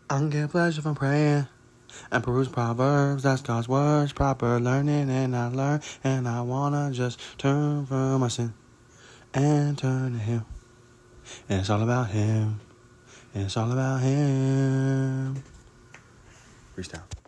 I can get pleasure from praying and peruse Proverbs. That's God's words, proper learning, and I learn. And I wanna just turn from my sin and turn to Him. And it's all about Him. And it's all about Him. Freestyle.